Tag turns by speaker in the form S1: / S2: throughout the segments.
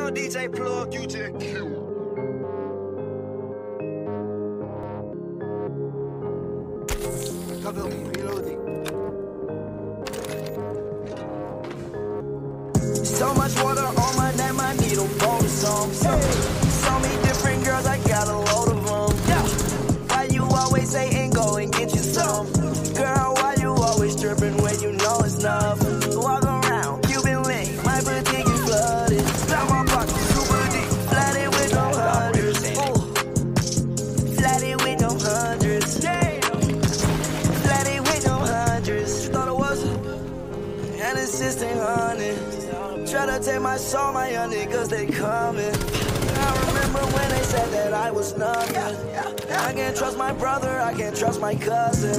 S1: Young DJ Plug, you just cute. Cover me, reloading. So much water on my neck, I need a bowl of some. So many different girls, I got a load of them. Yeah. Why you always saying go and get you some? Girl, why you always tripping when you know it's enough? Walk around, Cuban link, my boutique is flooded. Now my pocket super deep, flooded with no hundreds. Ooh. Flooded with no hundreds. Damn. Flooded with no hundreds. Thought it was an assistant honey. Try to take my soul, my young niggas, they coming. I remember when they said that I was nothing. I can't trust my brother, I can't trust my cousin.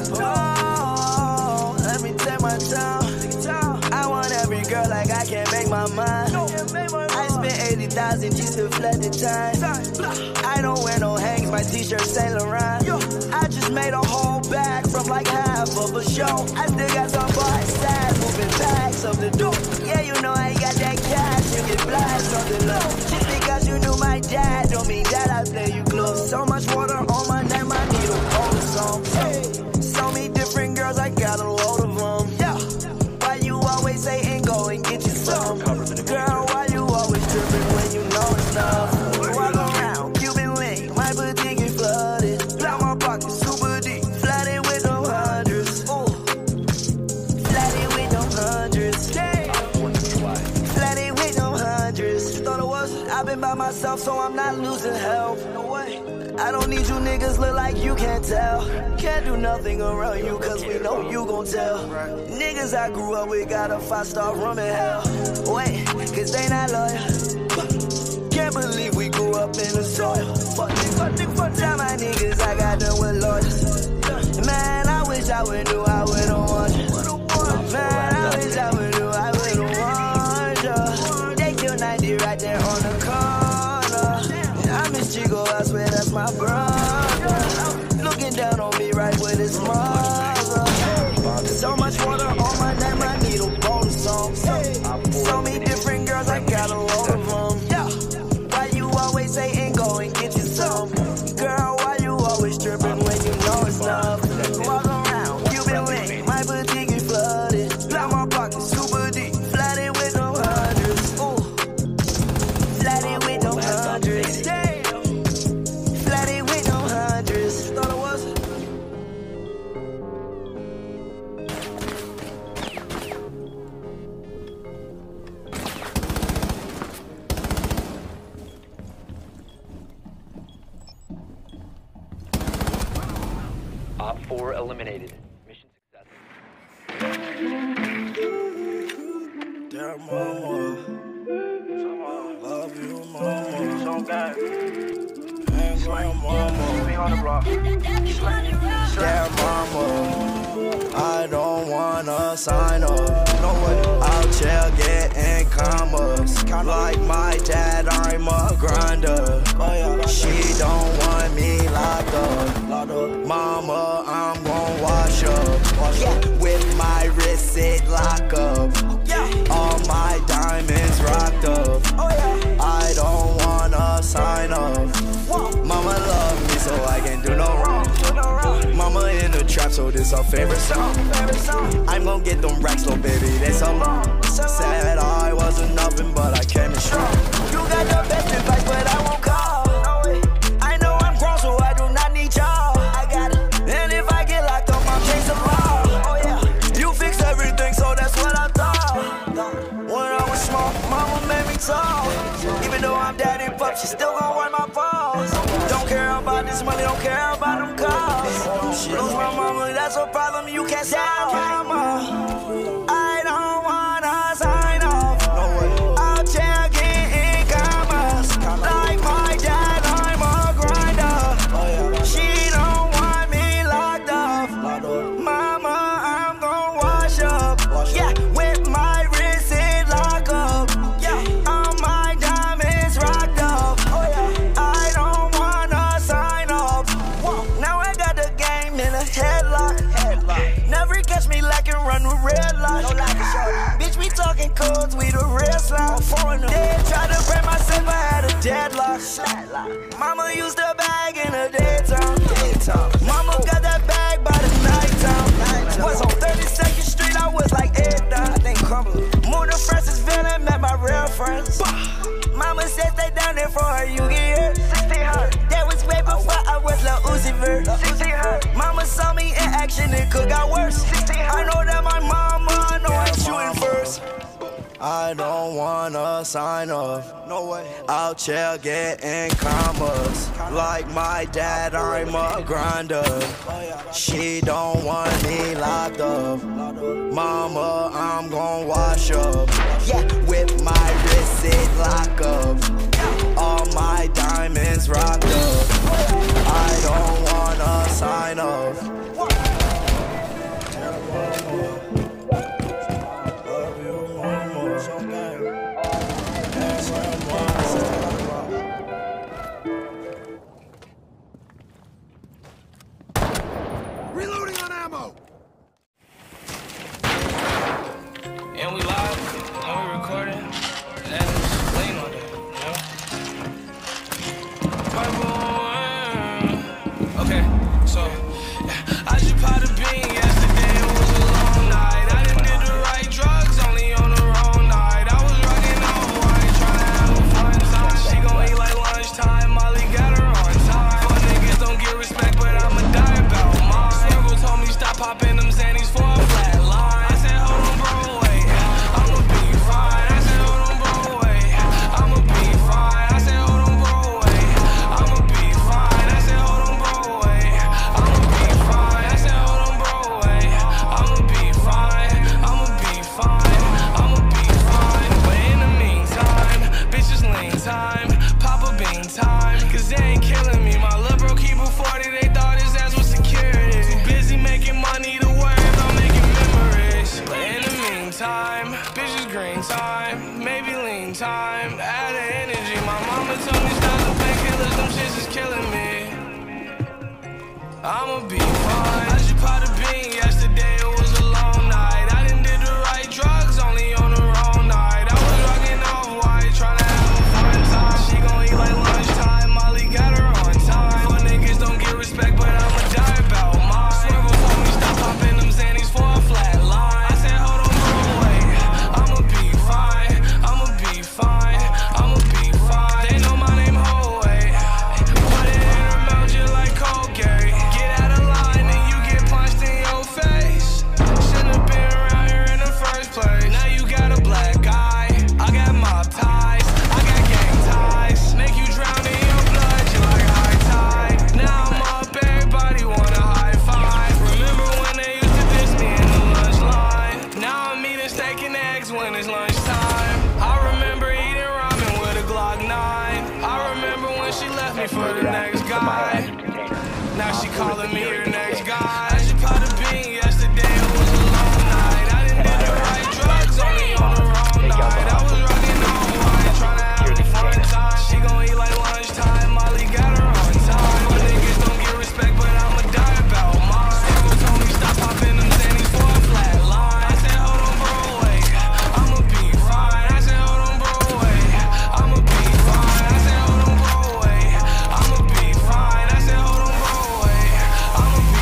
S1: Oh, let me take my time. I want every girl like I can't make my mind. I spent 80,000 just to flood the time. I don't wear no hangs, my t-shirt Saint Laurent. I just made a whole bag from like half of a show. I still got some boys sad, moving packs of the dope. Yeah, you know I got that cash, you can blast on the low. Just because you knew my dad, don't mean that I play you close. So much water on my neck, I need a bowl of some. So many different girls, I got a load of them. Yeah. Why you always saying go and get you some? Girl, why you always tripping when you know it's enough? Walk around, Cuban link, my boutique is flooded. Now my pocket super deep, flooded with no hundreds. Ooh. Flooded with no hundreds. Flooded with no hundreds. Thought it was, I've been by myself, so I'm not losing help. No way. I don't need you niggas, look like you can't tell. Can't do nothing around you, cause we know you gon' tell. Niggas I grew up with got a 5-star room in hell. Wait, cause they not loyal. Can't believe we grew up in the soil. Fuck. Tell my niggas I got done with lawyers. Man, I wish I would do, I would've won you. Man, I wish I would do, I would've won you. They kill 90 right there on the corner. I miss Chico, I swear that's my brother. Looking down on me right with his mother. So much water on my neck, I need a bowl of some. So many different girls, I got a load of them. Yeah. Why you always saying go and get you some? Girl, why you always tripping when you know it's enough? Walk around, Cuban link, my boutique is flooded. Now my pocket super deep, flooded with no hundreds. Ooh. Flooded with no hundreds. Flooded with no hundreds. Thought it was.
S2: Op 4 eliminated. Mission success.
S1: Dear mama, love you, mama. So bad. And grandmama, me on the block. Dear mama, I don't wanna sign up. No way. I'll chill, getting commas. Like my dad, I'm a grinder. She don't want me locked up. Mama, I'm gon' wash up. Yeah. With my wrist, it lock up. All my diamonds rocked up. I don't wanna sign up. Mama love me so I can do no wrong. Mama in the trap, so this her favorite song. I'm gon' get them racks, little baby, they so long. Said I wasn't nothing, but I came in strong. You got the best advice, but I won't call. I know I'm grown, so I do not need y'all. I got it. And if I get locked up, I'm chasing law. Oh yeah, you fix everything, so that's what I thought. When I was small, mama made me tall. Even though I'm daddy pup, she still gon' wipe my balls. Don't care about this money, don't care about them cars. Lose my mama, that's a problem you can't solve. Mama, I don't wanna sign off. No way. I'll check in commas. Like my dad, I'm a grinder. She don't want me locked up. Mama, I'm gon' wash up. Yeah, with my wrist it lock up. Yeah, all my diamonds rocked up. I don't wanna sign off. Now I got the game in a headlock. Never catch me lacking, run with lock. Mama used to bag in the daytime. Mama got that bag by the nighttime. Was on 32nd Street, I was like moved to Francisville and met my real friends. Mama said stay down there for her, you get here. That was way before I was Lil Uzi Vert. Mama saw me in action, it could got worse. I know that my mama, I know I'm shooting first. I don't wanna sign off. No way. Out here getting commas. Like my dad, I'm a grinder. She don't want me locked up. Mama, I'm gon' wash up. Yeah, with my wrist it lock up. All my diamonds rocked up. I don't wanna sign off.
S3: Reloading on ammo!
S4: And we live, and we recording, and it's lean on that, you know? Okay, so, I just popped a bean yesterday, it was a long night. I done did the right drugs, only on the wrong night. I was rocking all white, trying to have a fun time. She gon' eat like lunchtime, Molly got her on time. Fuck niggas don't get respect, but I'ma die about mine. Swervo told me stop popping them Xannies for a flat line. I said hold on bro, wait, I'ma be fine. I said hold on bro, wait, I'ma be fine. I said hold on bro, wait, I'ma be fine. I said hold on bro, wait, I'ma be fine. I said hold on bro, wait, I'ma be fine. I'ma be fine. I'ma be fine. But in the meantime, bitches lean time, Papa Bean time, cause they ain't killing me. My little bro keep a 40, they thought his ass was security. Too busy making money to worry about making memories. But in the meantime, bitches green time, maybe lean time, add energy. My mama told me stop the painkillers, them shits is killing me. I'ma be fine. I just popped a bean yesterday, it was a long night. I done did the right drugs, only on the wrong night. I was rocking off white, trying to have a fun time. She gon' eat like lunchtime, Molly got her on time. Fuck niggas don't get respect, but I'ma die about mine. Swervo told me stop popping them Xannies for a flat line. I said hold on bro, wait, I'ma be fine. I'ma be fine. I'ma be fine. They know my name, ho, wait. Put it in her mouth just like Colgate. Get out of line and you get punched in your face. Shouldn't have been around here in the first place. Now you got a black eye, I got mob ties, I got gang ties. Make you drown in your blood just like high tide. Now I'm up, everybody wanna high five. Remember when they used to diss me in the lunch line? Now I'm eating steak and eggs when it's lunchtime. I remember eating ramen with a Glock 9. I remember when she left me for the next guy. Now she calling me her next guy. I just popped a bean yesterday, it was a long night. I done did the right drugs, only on the wrong night. I was rocking all white, trying to have a fun time. She gon' eat like lunchtime, Molly got her on time. But niggas don't get respect, but I'ma die about mine. Swervo told me stop popping them Xannies for a flat line. I said hold on bro, wait, I'ma be fine. I said hold on bro, wait, I'ma be fine. I said hold on bro, wait, I'ma be fine. I said hold on bro, wait, I'ma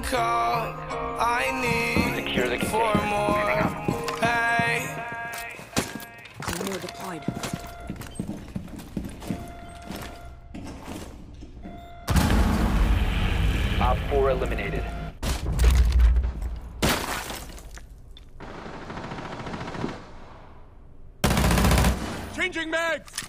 S4: call. I
S2: Secure the
S4: need 4
S2: container.
S4: more. Hey.
S5: More deployed.
S2: Op 4 eliminated.
S3: Changing mags!